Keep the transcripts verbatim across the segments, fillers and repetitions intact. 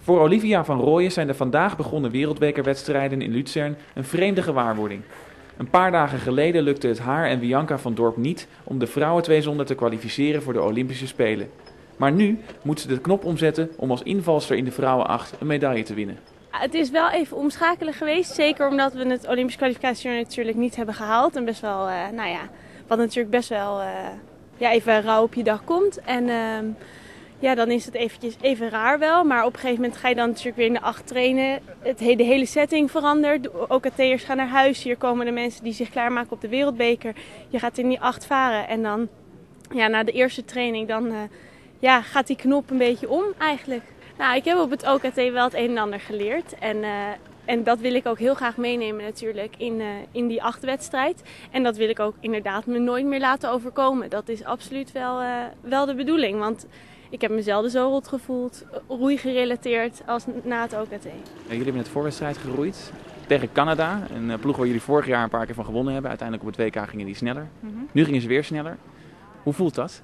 Voor Olivia van Rooyen zijn de vandaag begonnen wereldbekerwedstrijden in Luzern een vreemde gewaarwording. Een paar dagen geleden lukte het haar en Bianca van Dorp niet om de vrouwen-tweezonder te kwalificeren voor de Olympische Spelen. Maar nu moet ze de knop omzetten om als invalster in de vrouwenacht een medaille te winnen. Het is wel even omschakelen geweest, zeker omdat we het Olympisch kwalificatie natuurlijk niet hebben gehaald. En best wel, uh, nou ja, wat natuurlijk best wel uh, ja, even rauw op je dag komt. En uh, ja, dan is het eventjes even raar wel, maar op een gegeven moment ga je dan natuurlijk weer in de acht trainen. Het, de hele setting verandert, de O K T'ers gaan naar huis, hier komen de mensen die zich klaarmaken op de wereldbeker. Je gaat in die acht varen en dan, ja, na de eerste training, dan uh, ja, gaat die knop een beetje om eigenlijk. Nou, ik heb op het O K T wel het een en ander geleerd en, uh, en dat wil ik ook heel graag meenemen natuurlijk in, uh, in die achtwedstrijd. En dat wil ik ook inderdaad me nooit meer laten overkomen. Dat is absoluut wel, uh, wel de bedoeling, want ik heb me zelden zo rot gevoeld, roei gerelateerd als na het O K T. Ja, jullie hebben net voorwedstrijd geroeid tegen Canada, een ploeg waar jullie vorig jaar een paar keer van gewonnen hebben. Uiteindelijk op het W K gingen die sneller. Mm-hmm. Nu gingen ze weer sneller. Hoe voelt dat?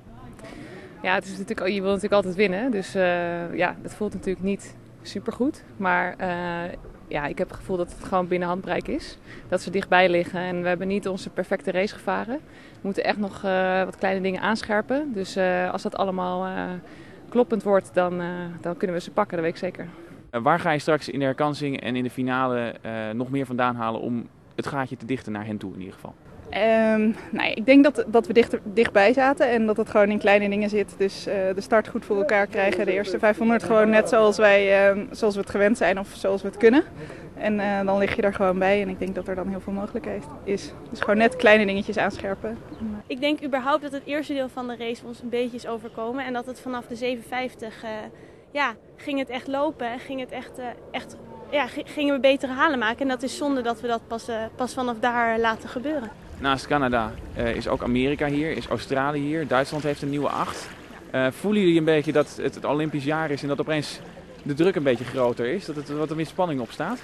Ja, het is natuurlijk, je wil natuurlijk altijd winnen, dus uh, ja, het voelt natuurlijk niet supergoed. Maar uh, ja, ik heb het gevoel dat het gewoon binnen handbereik is. Dat ze dichtbij liggen en we hebben niet onze perfecte race gevaren. We moeten echt nog uh, wat kleine dingen aanscherpen. Dus uh, als dat allemaal uh, kloppend wordt, dan, uh, dan kunnen we ze pakken, dat weet ik zeker. Uh, waar ga je straks in de herkansing en in de finale uh, nog meer vandaan halen om het gaatje te dichten naar hen toe in ieder geval? Um, nou ja, ik denk dat, dat we dicht, dichtbij zaten en dat het gewoon in kleine dingen zit. Dus uh, de start goed voor elkaar krijgen, de eerste vijfhonderd gewoon net zoals, wij, uh, zoals we het gewend zijn of zoals we het kunnen. En uh, dan lig je er gewoon bij en ik denk dat er dan heel veel mogelijk is. Dus gewoon net kleine dingetjes aanscherpen. Ik denk überhaupt dat het eerste deel van de race ons een beetje is overkomen en dat het vanaf de zeven vijftig uh, ja, ging het echt lopen en ging het echt, uh, echt, ja, gingen we betere halen maken. En dat is zonde dat we dat pas, uh, pas vanaf daar laten gebeuren. Naast Canada uh, is ook Amerika hier, is Australië hier, Duitsland heeft een nieuwe acht. Uh, voelen jullie een beetje dat het het Olympisch jaar is en dat opeens de druk een beetje groter is? Dat het wat er meer spanning op staat?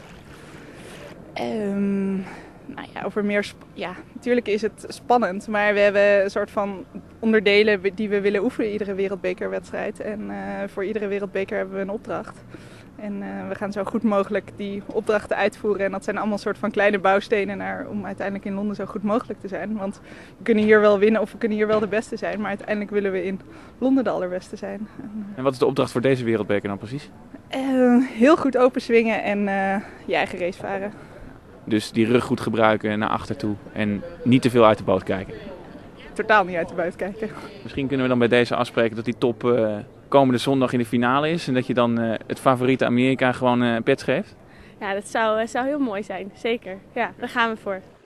Um, nou ja, over meer sp- ja, natuurlijk is het spannend, maar we hebben een soort van onderdelen die we willen oefenen iedere wereldbekerwedstrijd. En uh, voor iedere wereldbeker hebben we een opdracht. En uh, we gaan zo goed mogelijk die opdrachten uitvoeren. En dat zijn allemaal soort van kleine bouwstenen naar, om uiteindelijk in Londen zo goed mogelijk te zijn. Want we kunnen hier wel winnen of we kunnen hier wel de beste zijn. Maar uiteindelijk willen we in Londen de allerbeste zijn. En wat is de opdracht voor deze wereldbeker dan precies? Uh, heel goed open swingen en uh, je eigen race varen. Dus die rug goed gebruiken naar achter toe en niet te veel uit de boot kijken? Totaal niet uit de boot kijken. Misschien kunnen we dan bij deze afspreken dat die top uh, komende zondag in de finale is. En dat je dan uh, het favoriete Amerika gewoon uh, een pet geeft? Ja, dat zou, uh, zou heel mooi zijn. Zeker. Ja, daar gaan we voor.